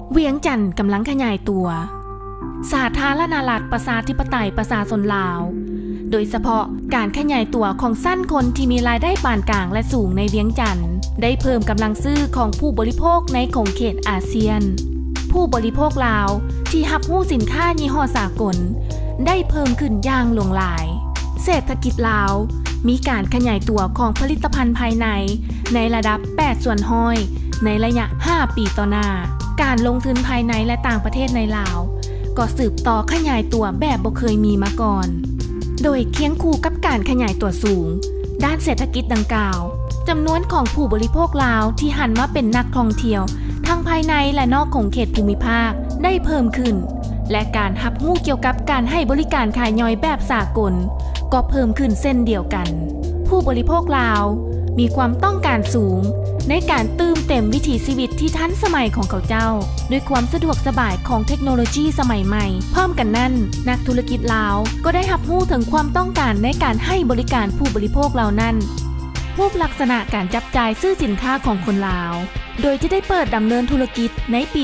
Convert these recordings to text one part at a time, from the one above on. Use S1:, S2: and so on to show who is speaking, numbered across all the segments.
S1: เวียงจันทน์กำลังขยายตัวสาธารณรัฐประชาธิปไตยประชาชนลาวโดยเฉพาะการขยายตัวของสั้นคนที่มีรายได้ปานกลางและสูงในเวียงจันทน์ได้เพิ่มกำลังซื้อของผู้บริโภคในขงเขตอาเซียนผู้บริโภคลาวที่รับรู้สินค้ายี่ห้อสากลได้เพิ่มขึ้นอย่างหลวงหลายเศรษฐกิจลาวมีการขยายตัวของผลิตภัณฑ์ภายในระดับ8ส่วนห้อยในระยะ5ปีต่อหน้าการลงทุนภายในและต่างประเทศในลาวก็สืบต่อขยายตัวแบบบ่เคยมีมาก่อนโดยเคียงคู่กับการขยายตัวสูงด้านเศรษฐกิจดังกล่าวจำนวนของผู้บริโภคลาวที่หันมาเป็นนักท่องเที่ยวทั้งภายในและนอกของเขตภูมิภาคได้เพิ่มขึ้นและการรับรู้เกี่ยวกับการให้บริการขายย่อยแบบสากลก็เพิ่มขึ้นเส้นเดียวกันผู้บริโภคลาวมีความต้องการสูงในการเติมเต็มวิถีชีวิตที่ทันสมัยของเขาเจ้าด้วยความสะดวกสบายของเทคโนโลยีสมัยใหม่พร้อมกันนั้นนักธุรกิจลาวก็ได้รับรู้ถึงความต้องการในการให้บริการผู้บริโภคเหล่านั้นรูปลักษณะการจับจ่ายซื้อสินค้าของคนลาวโดยที่ได้เปิดดำเนินธุรกิจในปี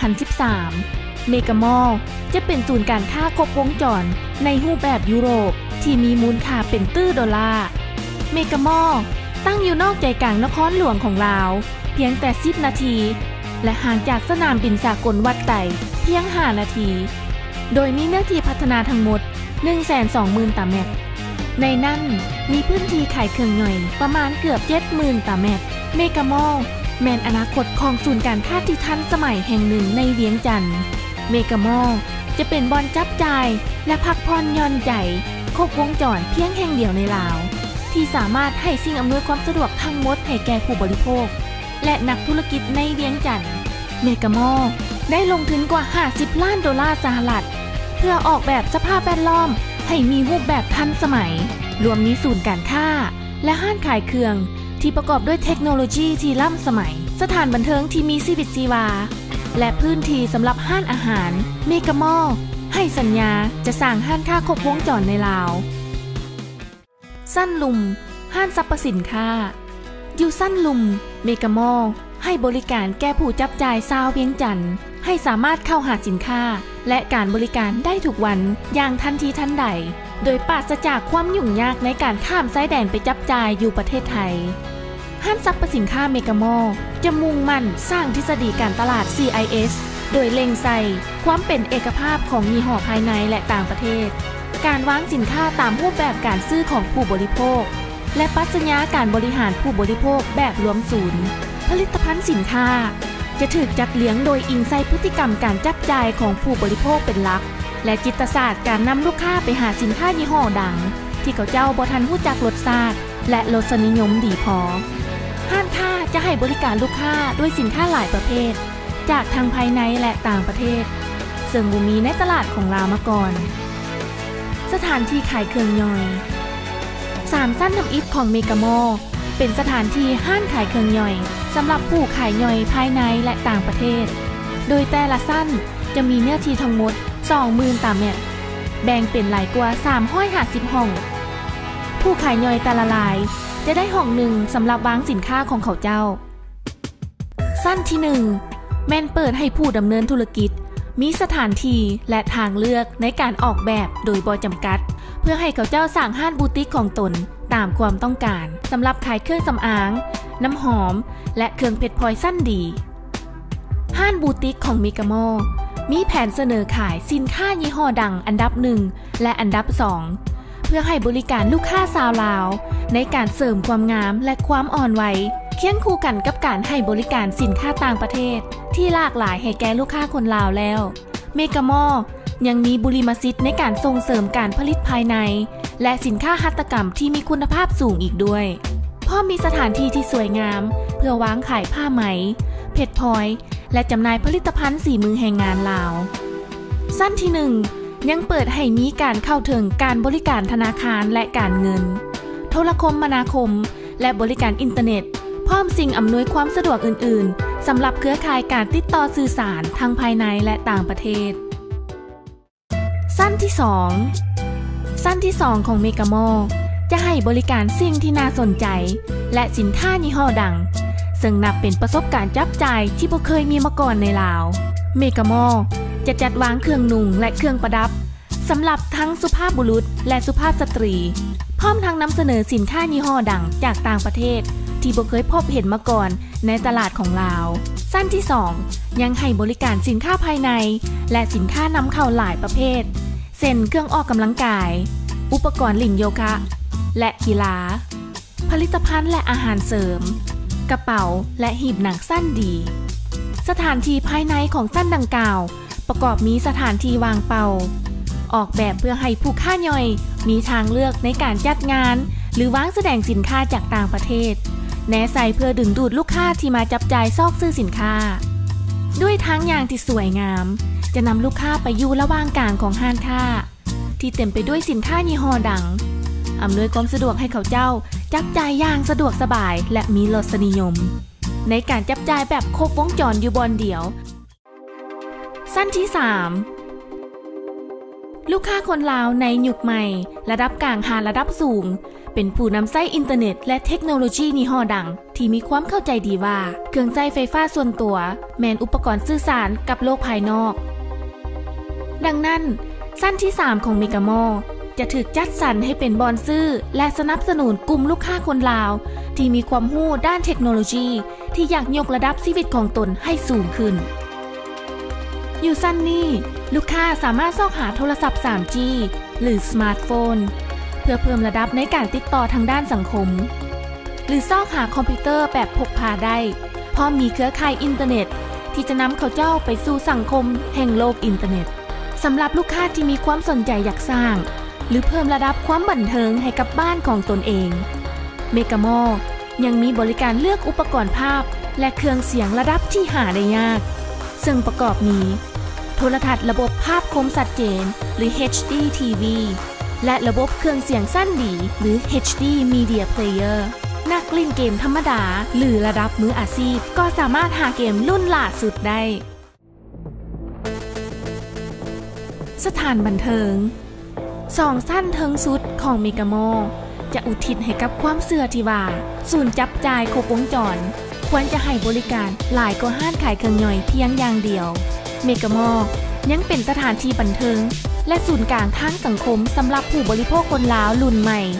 S1: 2013 เมกะมอลล์จะเป็นศูนย์การค้าครบวงจรในรูปแบบยุโรปที่มีมูลค่าเป็นตื้อดอลลาร์เมกะมอลล์ตั้งอยู่นอกใจกลางนครหลวงของลาวเพียงแต่10นาทีและห่างจากสนามบินสากลวัดไต่เพียง5นาทีโดยมีเนื้อที่พัฒนาทั้งหมด 120,000 ตารางเมตรในนั้นมีพื้นที่ขายเครื่องย่อยประมาณเกือบ 70,000 ตารางเมตรเมกะมอลล์แม่นอนาคตของศูนย์การค้าที่ทันสมัยแห่งหนึ่งในเวียงจันทน์เมกะมอลล์จะเป็นบ่อนจับจ่ายและพักผ่อนหย่อนใจครบวงจรเพียงแห่งเดียวในลาวที่สามารถให้สิ่งอำนวยความสะดวกทั้งหมดให้แก่ผู้บริโภคและนักธุรกิจในเวียงจันทน์เมกะมอลล์ได้ลงทุนกว่า50 ล้านดอลลาร์สหรัฐเพื่อออกแบบสภาพแวดล้อมให้มีรูปแบบทันสมัยรวมมีศูนย์การค้าและห้างขายเครื่องที่ประกอบด้วยเทคโนโลยีที่ล้ำสมัยสถานบันเทิงที่มีชีวิตชีวาและพื้นที่สำหรับห้างอาหารเมกะมอลล์ให้สัญญาจะสร้างห้างค้าครบวงจรในลาวสั้นลุมห้างสรรพสินค้าอยู่สั้นลุมเมกะมอลล์ให้บริการแก่ผู้จับจ่ายชาวเวียงจันทน์ให้สามารถเข้าหาสินค้าและการบริการได้ทุกวันอย่างทันทีทันใดโดยปราศจากความยุ่งยากในการข้ามชายแดนไปจับจ่ายอยู่ประเทศไทยห้างสรรพสินค้าเมกะมอลล์จะมุ่งมั่นสร้างทฤษฎีการตลาด CIS โดยเล็งใส่ความเป็นเอกภาพของยี่ห้อภายในและต่างประเทศการวางสินค้าตามรูปแบบการซื้อของผู้บริโภคและปรัชญาการบริหารผู้บริโภคแบบรวมศูนย์ผลิตภัณฑ์สินค้าจะถูกจัดเลี้ยงโดยอิงใส่พฤติกรรมการจับจ่ายของผู้บริโภคเป็นหลักและจิตศาสตร์การนำลูกค้าไปหาสินค้ายี่ห้อดังที่เขาเจ้าบ่ทันรู้จักรสชาติและรสนิยมดีพอห้างค้าจะให้บริการลูกค้าด้วยสินค้าหลายประเภทจากทางภายในและต่างประเทศซึ่งบ่มีในตลาดของลาวมาก่อนสถานที่ขายเครื่องย่อย3สั้นทำอิฐของเมกะมอลล์เป็นสถานที่ห้างขายเครื่องย่อยสำหรับผู้ขายย่อยภายในและต่างประเทศโดยแต่ละสั้นจะมีเนื้อที่ทั้งหมด 20,000 ตารางเมตรแบ่งเป็นหลายกว่า350ห้องผู้ขายย่อยแต่ละรายจะได้ห้องหนึ่งสำหรับวางสินค้าของเขาเจ้าสั้นที่1แม่นเปิดให้ผู้ดำเนินธุรกิจมีสถานที่และทางเลือกในการออกแบบโดยบ่จำกัดเพื่อให้เขาเจ้าสร้างห้างบูติกของตนตามความต้องการสำหรับขายเครื่องสำอางน้ำหอมและเครื่องเพชรพลอยสั้นดีห้างบูติกของเมกะมอลล์มีแผนเสนอขายสินค้ายี่ห้อดังอันดับ1และอันดับ2เพื่อให้บริการลูกค้าชาวลาวในการเสริมความงามและความอ่อนไหวเคียงคู่กันกับการให้บริการสินค้าต่างประเทศที่หลากหลายให้แก่ลูกค้าคนลาวแล้วเมกะมอลล์ยังมีบุริมสิทธิ์ในการส่งเสริมการผลิตภายในและสินค้าหัตถกรรมที่มีคุณภาพสูงอีกด้วยเพราะมีสถานที่ที่สวยงามเพื่อวางขายผ้าไหมเพชรพลอยและจำหน่ายผลิตภัณฑ์ฝีมือแรงงานลาวสั้นที่1ยังเปิดให้มีการเข้าถึงการบริการธนาคารและการเงินโทรคมนาคมและบริการอินเทอร์เน็ตพร้อมสิ่งอำนวยความสะดวกอื่นๆสำหรับเครือข่ายการติดต่อสื่อสารทั้งภายในและต่างประเทศสั้นที่2ของเมกะมอลล์จะให้บริการสิ่งที่น่าสนใจและสินค้ายี่ห้อดังซึ่งนับเป็นประสบการณ์จับจ่ายที่บ่เคยมีมาก่อนในลาวเมกะมอลจะจัดวางเครื่องนุ่งและเครื่องประดับสำหรับทั้งสุภาพบุรุษและสุภาพสตรีพร้อมทั้งนำเสนอสินค้ายี่ห้อดังจากต่างประเทศที่บ่เคยพบเห็นมาก่อนในตลาดของลาวสั้นที่2ยังให้บริการสินค้าภายในและสินค้านำเข้าหลายประเภทเช่นเครื่องออกกำลังกายอุปกรณ์ลิ่นโยคะและกีฬาผลิตภัณฑ์และอาหารเสริมกระเป๋าและหีบหนังสั้นดีสถานที่ภายในของสั้นดังกล่าวประกอบมีสถานที่วางเป่าออกแบบเพื่อให้ผู้ค้าย่อยมีทางเลือกในการจัดงานหรือวางแสดงสินค้าจากต่างประเทศแนะใส่เพื่อดึงดูดลูกค้าที่มาจับจ่ายซอกซื้อสินค้าด้วยทางอย่างที่สวยงามจะนำลูกค้าไปอยู่ระหว่างกลางของห้างค้าที่เต็มไปด้วยสินค้ายี่ห้อดังอำนวยความสะดวกให้เขาเจ้าจับจ่ายอย่างสะดวกสบายและมีรสนิยมในการจับจ่ายแบบครบวงจรอยู่บอนเดียวสั้นที่3ลูกค้าคนลาวในยุคใหม่ระดับกลางหาระดับสูงเป็นผู้นำใช้อินเทอร์เน็ตและเทคโนโลยียี่ห้อดังที่มีความเข้าใจดีว่าเครื่องใช้ไฟฟ้าส่วนตัวแมนอุปกรณ์สื่อสารกับโลกภายนอกดังนั้นสั้นที่3ของเมกะมอลจะถูกจัดสรรให้เป็นบอนซื้อและสนับสนุนกลุ่มลูกค้าคนลาวที่มีความรู้ด้านเทคโนโลยีที่อยากยกระดับชีวิตของตนให้สูงขึ้นอยู่สั้นนี้ลูกค้าสามารถซอกหาโทรศัพท์ 3G หรือสมาร์ทโฟนเพื่อเพิ่มระดับในการติดต่อทางด้านสังคมหรือซอกหาคอมพิวเตอร์แบบพกพาได้พร้อมมีเครือข่ายอินเทอร์เน็ตที่จะนำเขาเจ้าไปสู่สังคมแห่งโลกอินเทอร์เน็ตสำหรับลูกค้าที่มีความสนใจอยากสร้างหรือเพิ่มระดับความบันเทิงให้กับบ้านของตนเองเมกะมอลยังมีบริการเลือกอุปกรณ์ภาพและเครื่องเสียงระดับที่หาได้ยากซึ่งประกอบมีโทรทัศน์ระบบภาพคมชัดเจนหรือ HD TV และระบบเครื่องเสียงสั้นดีหรือ HD Media Player นักเล่นเกมธรรมดาหรือระดับมืออาชีพก็สามารถหาเกมรุ่นล่าสุดได้สถานบันเทิง2สั้นเทิงสุดของเมกะมอลจะอุทิศให้กับความเสื่อที่ว่าศูนย์จับจ่ายครบวงจรควรจะให้บริการหลายกว่าห้างขายเครื่องย่อยเพียงอย่างเดียวเมกะมอลยังเป็นสถานที่บันเทิงและศูนย์กลางทางสังคมสำหรับผู้บริโภคคนลาวรุ่นใหม่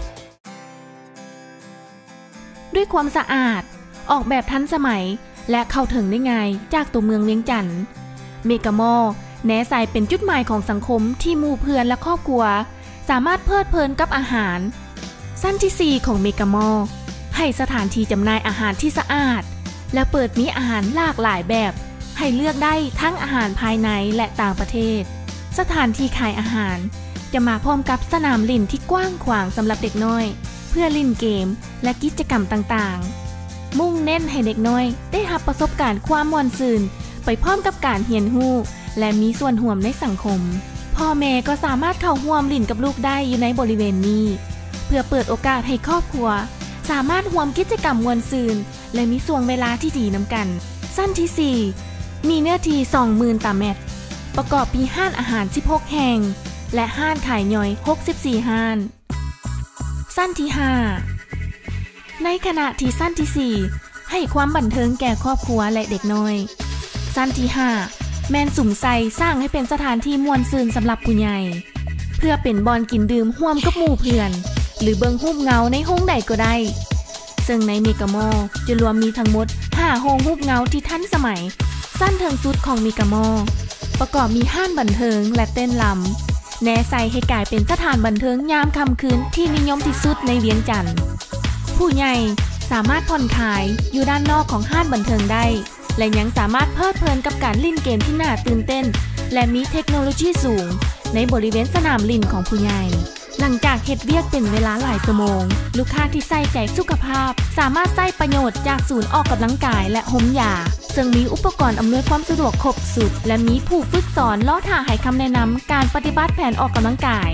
S1: ด้วยความสะอาดออกแบบทันสมัยและเข้าถึงได้ง่ายจากตัวเมืองเวียงจันทน์เมกะมอลแนะใส่เป็นจุดหมายของสังคมที่หมู่เพื่อนและครอบครัวสามารถเพลิดเพลินกับอาหารสั้นที่4ของเมกะมอลให้สถานที่จำหน่ายอาหารที่สะอาดและเปิดมีอาหารหลากหลายแบบให้เลือกได้ทั้งอาหารภายในและต่างประเทศสถานที่ขายอาหารจะมาพร้อมกับสนามเล่นที่กว้างขวางสำหรับเด็กน้อยเพื่อเล่นเกมและกิจกรรมต่างๆมุ่งเน้นให้เด็กน้อยได้รับประสบการณ์ความม่วนซื่นไปพร้อมกับการเรียนรู้และมีส่วนร่วมในสังคมพ่อแม่ก็สามารถเข้าร่วมเล่นกับลูกได้อยู่ในบริเวณนี้เพื่อเปิดโอกาสให้ครอบครัวสามารถร่วมกิจกรรมม่วนซื่นและมีช่วงเวลาที่ดีนำกันสั้นที่4มีเนื้อที่ 20,000 ตารางเมตรประกอบมีห้านอาหาร16แห่งและห้านขายย่อย64ห้านสั้นที่5ในขณะที่สั้นที่4ให้ความบันเทิงแก่ครอบครัวและเด็กน้อยสั้นที่5แมนสุ่มไซสร้างให้เป็นสถานที่ม่วนซื่นสำหรับผู้ใหญ่เพื่อเป็นบอนกินดื่มร่วมกับหมู่เพื่อนหรือเบิ่งรูปเงาในห้องใดก็ได้ซึ่งในเมกะมอลจะรวมมีทั้งหมด5ห้องรูปเงาที่ทันสมัยสั้นเทิงสุดของเมกะมอลประกอบมีห้านบันเทิงและเต้นรำแนะใส่ให้กลายเป็นสถานบันเทิงยามค่ำคืนที่นิยมที่สุดในเวียงจันทน์ผู้ใหญ่สามารถผ่อนคลายอยู่ด้านนอกของห้านบันเทิงได้และยังสามารถเพลิดเพลินกับการเล่นเกมที่น่าตื่นเต้นและมีเทคโนโลยีสูงในบริเวณสนามเล่นของผู้ใหญ่หลังจากเฮ็ดเวียกเป็นเวลาหลายชั่วโมงลูกค้าที่ใส่ใจสุขภาพสามารถใช้ประโยชน์จากศูนย์ออกกำลังกายและโฮมยาซึ่งมีอุปกรณ์อำนวยความสะดวกครบสุดและมีผู้ฝึกสอนล้อท่าให้คำแนะนำการปฏิบัติแผนออกกำลังกาย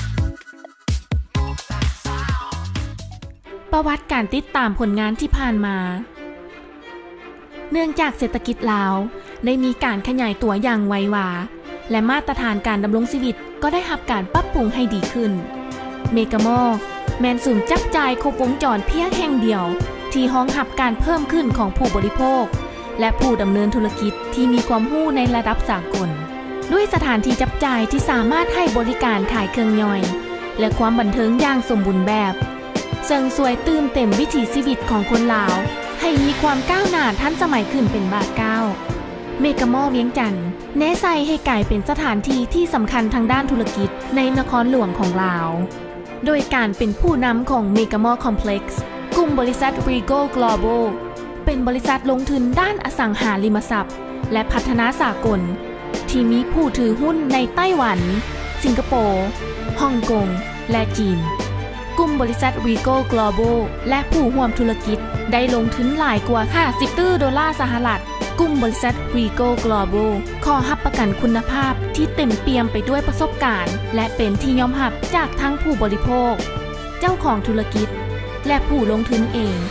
S1: ประวัติการติดตามผลงานที่ผ่านมาเนื่องจากเศรษฐกิจลาวได้มีการขยายตัวอย่างไวหวาและมาตรฐานการดำรงชีวิตก็ได้รับการปรับปรุงให้ดีขึ้นเมกะมอลแมนศูนย์จับจ่ายครบวงจรเพียงแห่งเดียวที่รองรับการเพิ่มขึ้นของผู้บริโภคและผู้ดำเนินธุรกิจที่มีความรู้ในระดับสากลด้วยสถานที่จับจ่ายที่สามารถให้บริการขายเครื่องย่อยและความบันเทิงอย่างสมบูรณ์แบบเสริมสวยตื่นเต็มวิถีชีวิตของคนลาวให้มีความก้าวหน้าทันสมัยขึ้นเป็นบาทเก้าเมกะมอลล์เวียงจันทน์แนะใส่ให้กลายเป็นสถานที่ที่สำคัญทางด้านธุรกิจในนครหลวงของลาวโดยการเป็นผู้นำของเมกะมอลล์คอมเพล็กซ์กลุ่มบริษัท Regal Global เป็นบริษัทลงทุนด้านอสังหาริมทรัพย์และพัฒนาสากลที่มีผู้ถือหุ้นในไต้หวันสิงคโปร์ฮ่องกงและจีนกลุ่มบริษัท Regal Global และผู้ร่วมธุรกิจได้ลงทุนหลายกว่า50 ล้านดอลลาร์สหรัฐกลุ่มบริษัท Regal Global ขอรับประกันคุณภาพที่เต็มเปี่ยมไปด้วยประสบการณ์และเป็นที่ยอมรับจากทั้งผู้บริโภคเจ้าของธุรกิจและผู้ลงทุนเอง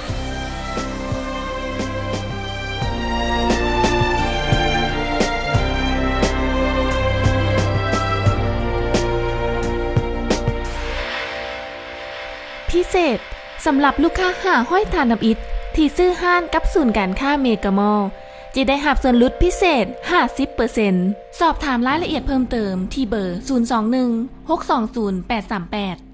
S1: พิเศษสำหรับลูกค้าหาห้อยทานน้ำอิฐที่ซื้อห้านกับศูนย์การค้าเมกะมอลล์จะได้รับส่วนลดพิเศษ 50% สอบถามรายละเอียดเพิ่มเติมที่เบอร์ 021 620 838